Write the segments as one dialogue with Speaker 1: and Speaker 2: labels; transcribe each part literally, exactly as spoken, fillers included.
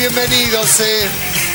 Speaker 1: bienvenidos. Eh.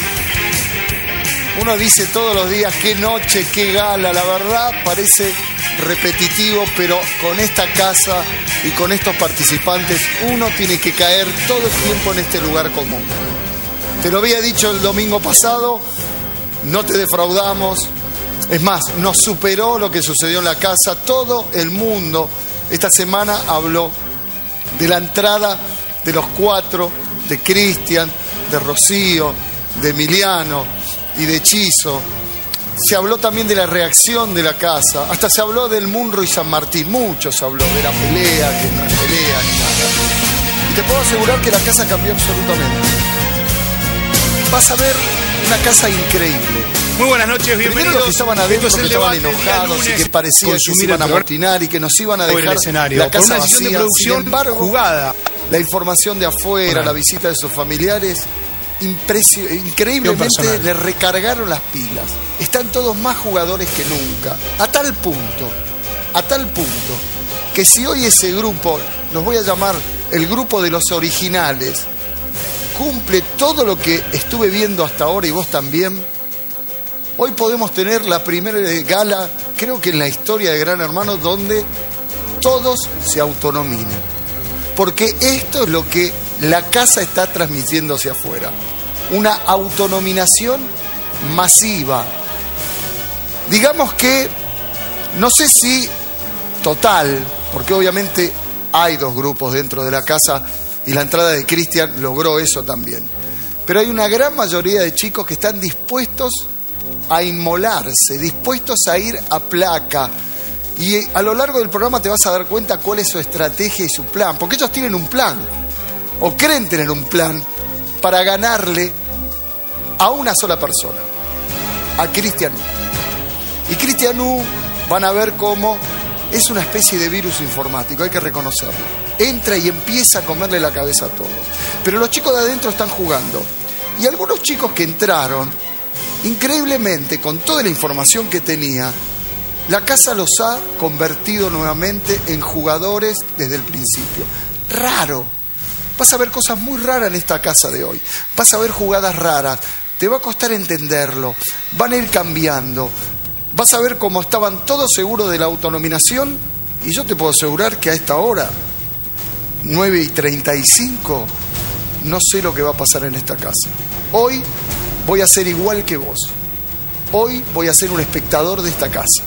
Speaker 1: Uno dice todos los días, qué noche, qué gala. La verdad parece repetitivo, pero con esta casa y con estos participantes, uno tiene que caer todo el tiempo en este lugar común. Te lo había dicho el domingo pasado, no te defraudamos. Es más, nos superó lo que sucedió en la casa. Todo el mundo esta semana habló de la entrada de los cuatro, de Cristian, de Rocío, de Emiliano y de Chizo. Se habló también de la reacción de la casa, hasta se habló del Munro y San Martín, mucho se habló de la pelea, que no es pelea ni nada. Y te puedo asegurar que la casa cambió absolutamente. Vas a ver una casa increíble.
Speaker 2: Muy buenas noches, bienvenidos.
Speaker 1: Primero los que estaban adentro, que estaban enojados y que parecía que se iban a amotinar y que nos iban a dejar la casa vacía.
Speaker 2: De producción,
Speaker 1: sin embargo,
Speaker 2: jugada.
Speaker 1: La información de afuera, bueno, la visita de sus familiares, increíblemente le recargaron las pilas. Están todos más jugadores que nunca. A tal punto, a tal punto, que si hoy ese grupo, los voy a llamar el grupo de los originales, cumple todo lo que estuve viendo hasta ahora y vos también, hoy podemos tener la primera gala, creo que en la historia de Gran Hermano, donde todos se autonominan. Porque esto es lo que la casa está transmitiendo hacia afuera. Una autonominación masiva. Digamos que, no sé si total, porque obviamente hay dos grupos dentro de la casa y la entrada de Cristian logró eso también. Pero hay una gran mayoría de chicos que están dispuestos a inmolarse, dispuestos a ir a placa. Y a lo largo del programa te vas a dar cuenta cuál es su estrategia y su plan. Porque ellos tienen un plan, o creen tener un plan, para ganarle a una sola persona, a Cristian U. Y Cristian U van a ver cómo es una especie de virus informático, hay que reconocerlo. Entra y empieza a comerle la cabeza a todos. Pero los chicos de adentro están jugando. Y algunos chicos que entraron, increíblemente, con toda la información que tenía, la casa los ha convertido nuevamente en jugadores desde el principio. Raro. Vas a ver cosas muy raras en esta casa de hoy. Vas a ver jugadas raras. Te va a costar entenderlo. Van a ir cambiando. Vas a ver cómo estaban todos seguros de la autonominación. Y yo te puedo asegurar que a esta hora, nueve y treinta y cinco, no sé lo que va a pasar en esta casa. Hoy voy a ser igual que vos. Hoy voy a ser un espectador de esta casa.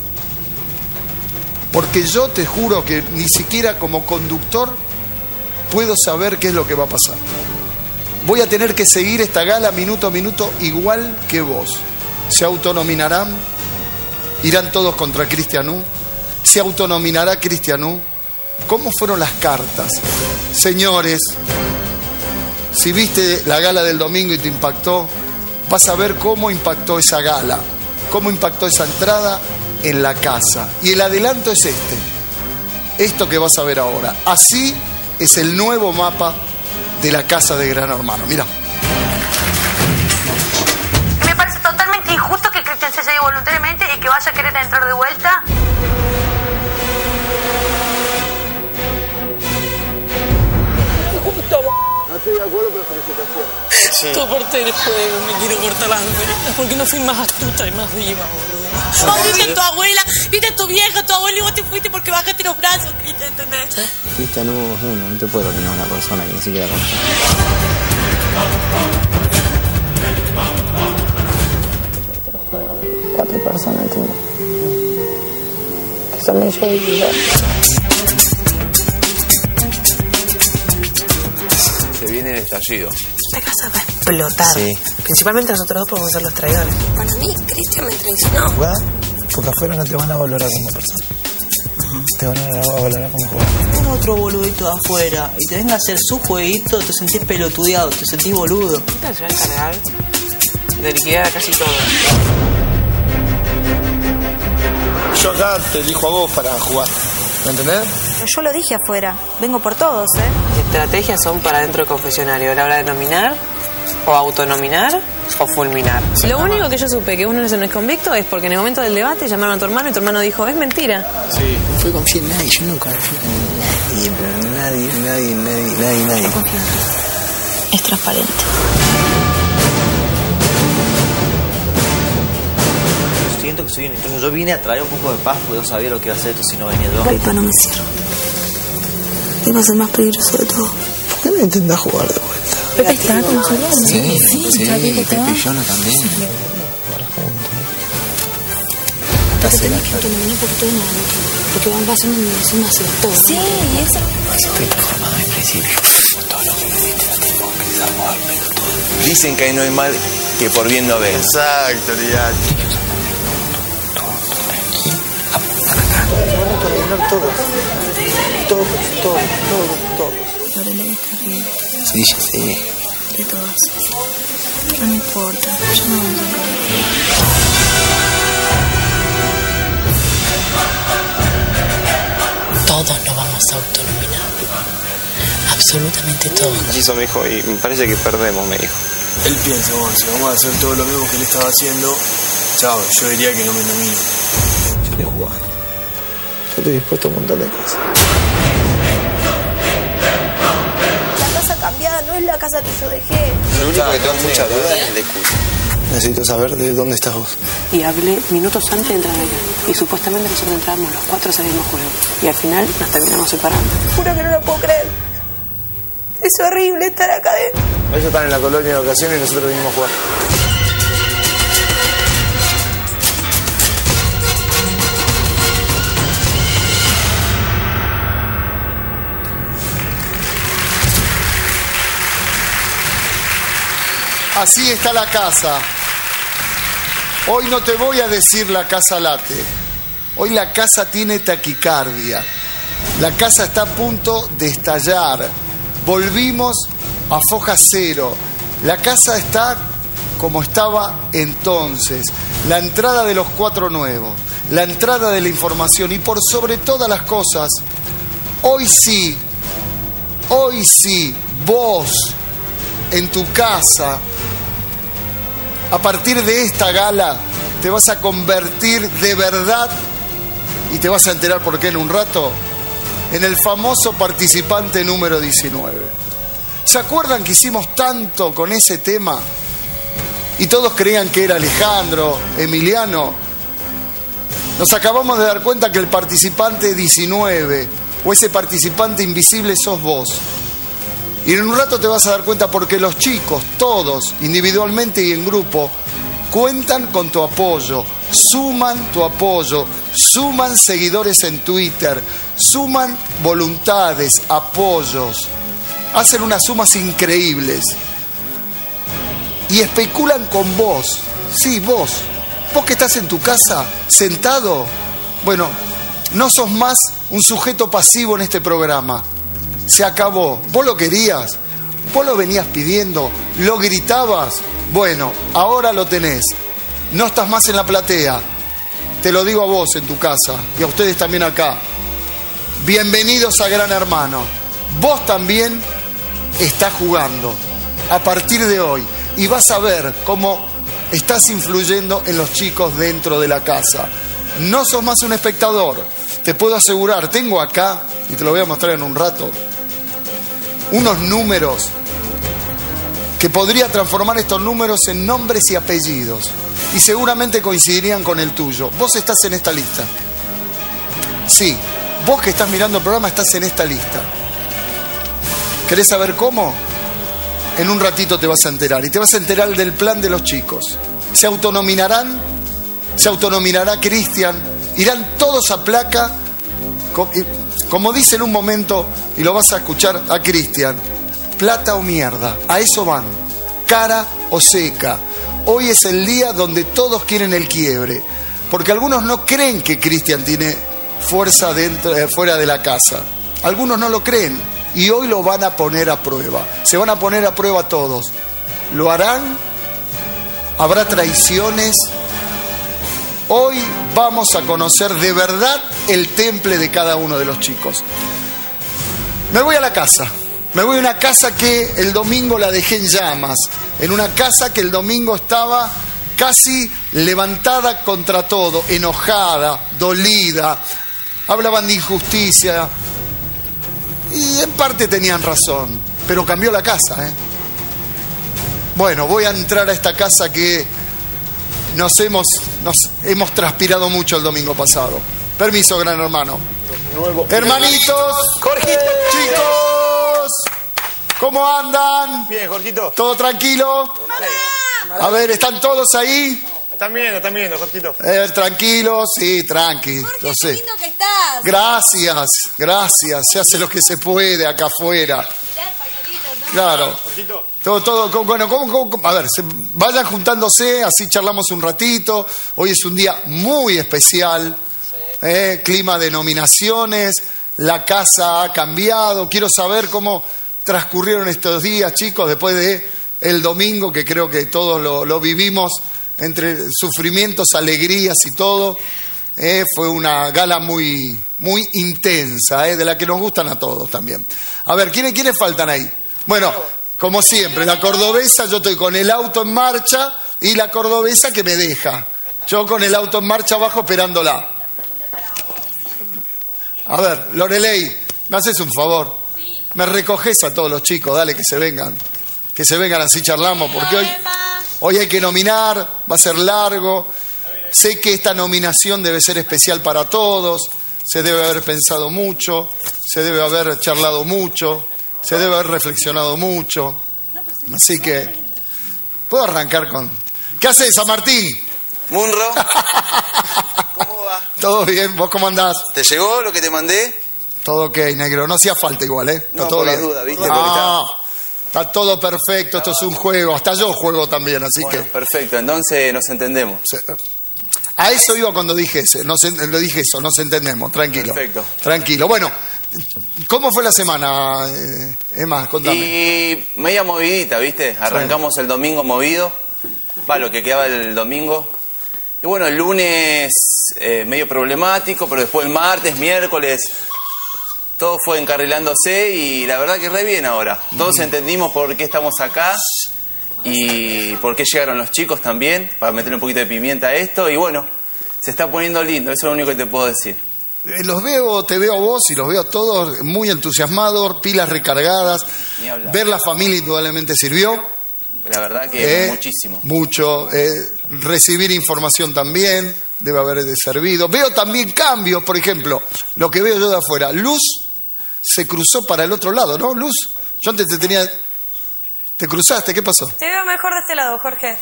Speaker 1: Porque yo te juro que ni siquiera como conductor puedo saber qué es lo que va a pasar. Voy a tener que seguir esta gala minuto a minuto igual que vos. Se autonominarán, irán todos contra Cristian U. Se autonominará Cristian U. ¿Cómo fueron las cartas? Señores, si viste la gala del domingo y te impactó, vas a ver cómo impactó esa gala, cómo impactó esa entrada en la casa. Y el adelanto es este, esto que vas a ver ahora. Así es el nuevo mapa de la casa de Gran Hermano. Mira.
Speaker 3: Me parece totalmente injusto que Cristian se llegue voluntariamente y que vaya a querer entrar de vuelta.
Speaker 4: No estoy de acuerdo, pero felicitaciones.
Speaker 5: Sí. Soporté el juego, me quiero cortar las venas porque no fui más astuta y más viva, boludo.
Speaker 3: Vos viste a tu abuela, viste a tu vieja, tu abuelo, y vos te fuiste porque bajaste los brazos, Cristian, ¿entendés?
Speaker 4: ¿Sí? Cristian no es uno, no te puedo opinar a una persona que ni siquiera conoce. Cuatro personas, ¿entiendes? Que son ellos y yo.
Speaker 6: Se viene el estallido.
Speaker 3: La casa va a explotar.
Speaker 4: Sí.
Speaker 3: Principalmente nosotros dos podemos ser los traidores. Para mí, Cristian me traicionó.
Speaker 7: ¿Jugada? Porque afuera no te van a valorar como persona. Uh-huh. Te van a valorar como jugador.
Speaker 8: Un otro boludito de afuera y te venga a hacer su jueguito, te sentís pelotudeado, te sentís boludo.
Speaker 5: Cristian se va a encargar de liquidar a casi todo.
Speaker 7: Yo acá te elijo a vos para jugar. ¿Me entendés?
Speaker 9: Yo lo dije afuera. Vengo por todos, ¿eh?
Speaker 5: Estrategias son para dentro del confesionario. A la hora de nominar, o autonominar, o fulminar. Sí. Lo único que yo supe que uno no es convicto es porque en el momento del debate llamaron a tu hermano y tu hermano dijo, es mentira.
Speaker 7: Sí.
Speaker 4: No fue confiar en nadie, yo nunca confío en nadie, pero nadie, nadie, nadie, nadie, nadie.
Speaker 9: es transparente.
Speaker 2: Siento que soy un intruso. Yo vine a traer un poco de paz, porque yo sabía lo que iba a hacer esto si no venía yo.
Speaker 9: Pepa, no me cierro. Pepa es el más peligroso de todo.
Speaker 7: ¿Por qué no intentás jugar de vuelta?
Speaker 3: Pepe está con nosotros.
Speaker 4: Sí, sí, sí,
Speaker 3: ya digo,
Speaker 4: Pepe y Jonah también.
Speaker 9: Porque tenés que autonomía un poquito de nada, porque van pasando en encima hacia todo. Sí, y eso.
Speaker 4: Estoy transformado en principio. Todo lo que me diste la tiempo que te damos al pelotudo.
Speaker 6: Dicen que no hay mal que por bien no venga.
Speaker 1: Exacto, olvidate.
Speaker 7: Se van a terminar todos. Todos, todos, todos, todos.
Speaker 9: Lorelei está bien.
Speaker 4: Sí, ya sé.
Speaker 9: De todas. No me importa. Yo no vamos a encargar.
Speaker 3: Todos nos vamos a autonominar. Absolutamente todos.
Speaker 4: Quiso, me dijo, y me parece que perdemos, me dijo.
Speaker 10: Él piensa, bueno, si vamos a hacer todo lo mismo que él estaba haciendo, chao, yo diría que no me nomino.
Speaker 7: Yo estoy jugando. Yo estoy dispuesto a un montón de cosas.
Speaker 9: La casa cambiada no es la casa que yo dejé.
Speaker 4: Lo único que tengo mucha duda es el de Cuyo.
Speaker 7: Necesito saber de dónde estás vos.
Speaker 5: Y hablé minutos antes de entrar allá. Y supuestamente nosotros entrábamos los cuatro a ese mismo juego. Y al final nos terminamos separando.
Speaker 9: Juro que no lo puedo creer. Es horrible estar acá adentro.
Speaker 7: Ellos están en la colonia de vacaciones y nosotros vinimos a jugar.
Speaker 1: Así está la casa. Hoy no te voy a decir la casa late. Hoy la casa tiene taquicardia. La casa está a punto de estallar. Volvimos a foja cero. La casa está como estaba entonces. La entrada de los cuatro nuevos. La entrada de la información. Y por sobre todas las cosas, hoy sí, hoy sí, vos, en tu casa, a partir de esta gala, te vas a convertir de verdad, y te vas a enterar por qué en un rato, en el famoso participante número diecinueve. ¿Se acuerdan que hicimos tanto con ese tema? Y todos creían que era Alejandro, Emiliano. Nos acabamos de dar cuenta que el participante diecinueve, o ese participante invisible, sos vos. Y en un rato te vas a dar cuenta porque los chicos, todos, individualmente y en grupo, cuentan con tu apoyo, suman tu apoyo, suman seguidores en Twitter, suman voluntades, apoyos, hacen unas sumas increíbles y especulan con vos. Sí, vos, vos que estás en tu casa, sentado, bueno, no sos más un sujeto pasivo en este programa. Se acabó. ¿Vos lo querías? ¿Vos lo venías pidiendo? ¿Lo gritabas? Bueno, ahora lo tenés. No estás más en la platea. Te lo digo a vos en tu casa y a ustedes también acá. Bienvenidos a Gran Hermano. Vos también estás jugando a partir de hoy y vas a ver cómo estás influyendo en los chicos dentro de la casa. No sos más un espectador. Te puedo asegurar, tengo acá, y te lo voy a mostrar en un rato, unos números que podría transformar estos números en nombres y apellidos y seguramente coincidirían con el tuyo. Vos estás en esta lista. Sí, vos que estás mirando el programa estás en esta lista. ¿Querés saber cómo? En un ratito te vas a enterar y te vas a enterar del plan de los chicos. Se autonominarán, se autonominará Cristian, irán todos a placa. Como dice en un momento, y lo vas a escuchar a Cristian, plata o mierda, a eso van, cara o seca. Hoy es el día donde todos quieren el quiebre, porque algunos no creen que Cristian tiene fuerza dentro, eh, fuera de la casa. Algunos no lo creen y hoy lo van a poner a prueba. Se van a poner a prueba todos. ¿Lo harán? ¿Habrá traiciones? Hoy vamos a conocer de verdad el temple de cada uno de los chicos. Me voy a la casa. Me voy a una casa que el domingo la dejé en llamas. En una casa que el domingo estaba casi levantada contra todo, enojada, dolida. Hablaban de injusticia. Y en parte tenían razón. Pero cambió la casa, ¿eh? Bueno, voy a entrar a esta casa que nos hemos, nos hemos transpirado mucho el domingo pasado. Permiso, gran hermano.
Speaker 10: Nuevo.
Speaker 1: Hermanitos,
Speaker 10: Jorgito,
Speaker 1: chicos, ¿cómo andan?
Speaker 10: Bien, Jorgito.
Speaker 1: ¿Todo tranquilo? A ver, ¿están todos ahí?
Speaker 10: Están viendo, están viendo, Jorgito.
Speaker 1: Eh, tranquilos, sí, tranqui.
Speaker 3: Jorge,
Speaker 1: Lo sé.
Speaker 3: qué lindo que estás.
Speaker 1: Gracias, gracias. Se hace lo que se puede acá afuera. Claro.
Speaker 10: Jorgito.
Speaker 1: Todo, todo, bueno, ¿cómo, cómo, cómo? A ver, se, vayan juntándose, así charlamos un ratito. Hoy es un día muy especial. Eh, clima de nominaciones, la casa ha cambiado. Quiero saber cómo transcurrieron estos días, chicos, después de el domingo, que creo que todos lo, lo vivimos entre sufrimientos, alegrías y todo. Eh, fue una gala muy, muy intensa, eh, de la que nos gustan a todos también. A ver, ¿quiénes, quiénes faltan ahí? Bueno, como siempre, la cordobesa, yo estoy con el auto en marcha y la cordobesa que me deja. Yo con el auto en marcha abajo esperándola. A ver, Loreley, ¿me haces un favor? Sí. Me recoges a todos los chicos, dale, que se vengan. Que se vengan, así charlamos, porque hoy, hoy hay que nominar, va a ser largo. Sé que esta nominación debe ser especial para todos, se debe haber pensado mucho, se debe haber charlado mucho, se debe haber reflexionado mucho. Así que, ¿puedo arrancar con...? ¿Qué haces, San Martín?
Speaker 11: Munro, ¿cómo va?
Speaker 1: Todo bien, ¿vos cómo andás?
Speaker 11: ¿Te llegó lo que te mandé?
Speaker 1: Todo ok, negro, no hacía falta igual, ¿eh? Está
Speaker 11: no,
Speaker 1: todo
Speaker 11: por
Speaker 1: bien.
Speaker 11: la duda, ¿viste?
Speaker 1: No, está todo perfecto, esto es un juego, hasta yo juego también, así
Speaker 6: bueno,
Speaker 1: que...
Speaker 6: perfecto, entonces nos entendemos.
Speaker 1: A eso iba cuando dije ese, nos, lo dije eso, nos entendemos, tranquilo.
Speaker 6: Perfecto.
Speaker 1: Tranquilo, bueno, ¿cómo fue la semana, eh, Emma? Contame.
Speaker 6: Y media movidita, ¿viste? Arrancamos sí. el domingo movido, va, lo que quedaba el domingo. Y bueno, el lunes eh, medio problemático, pero después el martes, miércoles, todo fue encarrilándose y la verdad que re bien ahora. Todos mm. entendimos por qué estamos acá y por qué llegaron los chicos también, para meterle un poquito de pimienta a esto. Y bueno, se está poniendo lindo, eso es lo único que te puedo decir.
Speaker 1: Eh, los veo, te veo a vos y los veo a todos muy entusiasmados, pilas recargadas. Ver la familia indudablemente sirvió.
Speaker 6: La verdad que
Speaker 1: eh,
Speaker 6: muchísimo.
Speaker 1: Mucho. Eh, recibir información también debe haber servido. Veo también cambios, por ejemplo, lo que veo yo de afuera. Luz se cruzó para el otro lado, ¿no? Luz, yo antes te tenía... ¿Te cruzaste? ¿Qué pasó?
Speaker 12: Te veo mejor de este lado, Jorge.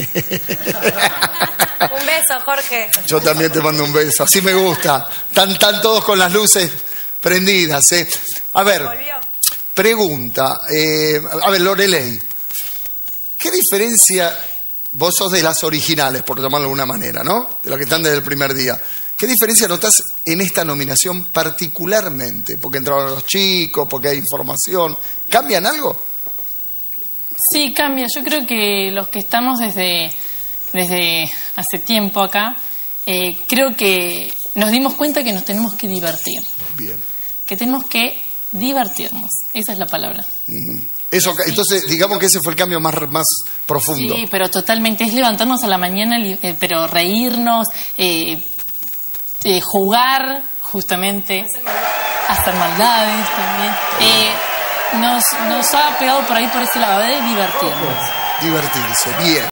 Speaker 12: Un beso, Jorge.
Speaker 1: Yo también te mando un beso, así me gusta. Están, tan todos con las luces prendidas, ¿eh? A ver, ¿volvió? Pregunta. Eh, a ver, Loreley. ¿Qué diferencia, vos sos de las originales, por llamarlo de alguna manera, ¿no? De las que están desde el primer día. ¿Qué diferencia notás en esta nominación particularmente? Porque entraron los chicos, porque hay información. ¿Cambian algo?
Speaker 13: Sí, cambia. Yo creo que los que estamos desde, desde hace tiempo acá, eh, creo que nos dimos cuenta que nos tenemos que divertir. Bien. Que tenemos que divertirnos. Esa es la palabra.
Speaker 1: Uh-huh. Eso, entonces, digamos que ese fue el cambio más, más profundo.
Speaker 13: Sí, pero totalmente. Es levantarnos a la mañana, eh, pero reírnos, eh, eh, jugar, justamente, hacer maldades también. Eh, nos, nos ha pegado por ahí, por ese lado, de divertirnos.
Speaker 1: Divertirse, bien.